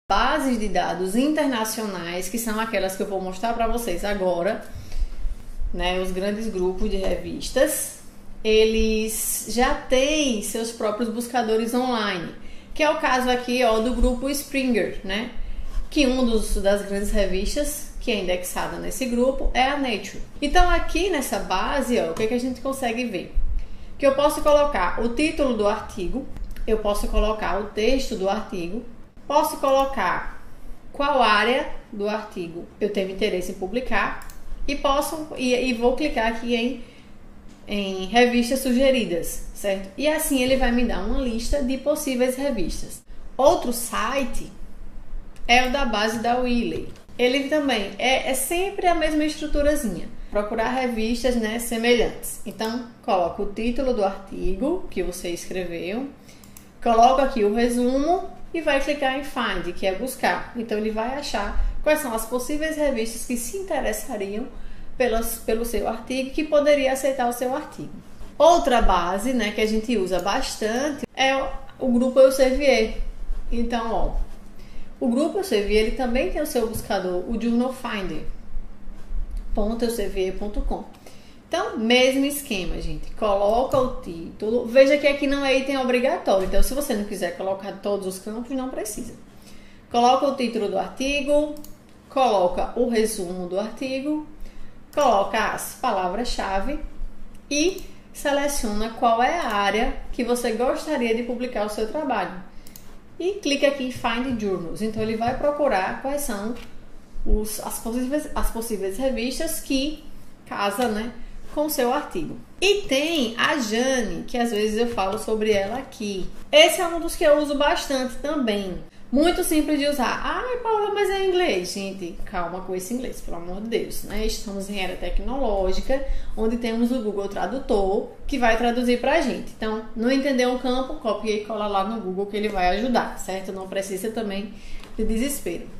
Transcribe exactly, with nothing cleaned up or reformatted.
bases de dados internacionais, que são aquelas que eu vou mostrar para vocês agora, né, os grandes grupos de revistas, eles já têm seus próprios buscadores online, que é o caso aqui, ó, do grupo Springer, né, que um dos, das grandes revistas que é indexada nesse grupo é a Nature. Então aqui nessa base, ó, o que, que a gente consegue ver? Que eu posso colocar o título do artigo, eu posso colocar o texto do artigo, posso colocar qual área do artigo eu tenho interesse em publicar e posso e, e vou clicar aqui em, em revistas sugeridas, certo? E assim ele vai me dar uma lista de possíveis revistas. Outro site é o da base da Wiley. Ele também é, é sempre a mesma estruturazinha. Procurar revistas, né, semelhantes. Então, coloca o título do artigo que você escreveu, coloca aqui o resumo e vai clicar em Find, que é buscar. Então, ele vai achar quais são as possíveis revistas que se interessariam pelas, pelo seu artigo, que poderia aceitar o seu artigo. Outra base, né, que a gente usa bastante é o, o grupo Elsevier. Então, ó, o grupo Elsevier, ele também tem o seu buscador, o Journal Finder. .elsevier ponto com. Então, mesmo esquema, gente. Coloca o título. Veja que aqui não é item obrigatório. Então, se você não quiser colocar todos os campos, não precisa. Coloca o título do artigo, coloca o resumo do artigo, coloca as palavras-chave e seleciona qual é a área que você gostaria de publicar o seu trabalho. E clica aqui em Find Journals. Então, ele vai procurar quais são Os, as, possíveis, as possíveis revistas que casa, né, com o seu artigo. E tem a Jane, que às vezes eu falo sobre ela aqui. Esse é um dos que eu uso bastante também. Muito simples de usar. Ai, Paula, mas é em inglês. Gente, calma com esse inglês, pelo amor de Deus, né? Estamos em era tecnológica, onde temos o Google Tradutor, que vai traduzir pra gente. Então, não entendeu um campo, copia e cola lá no Google que ele vai ajudar, certo? Não precisa também de desespero.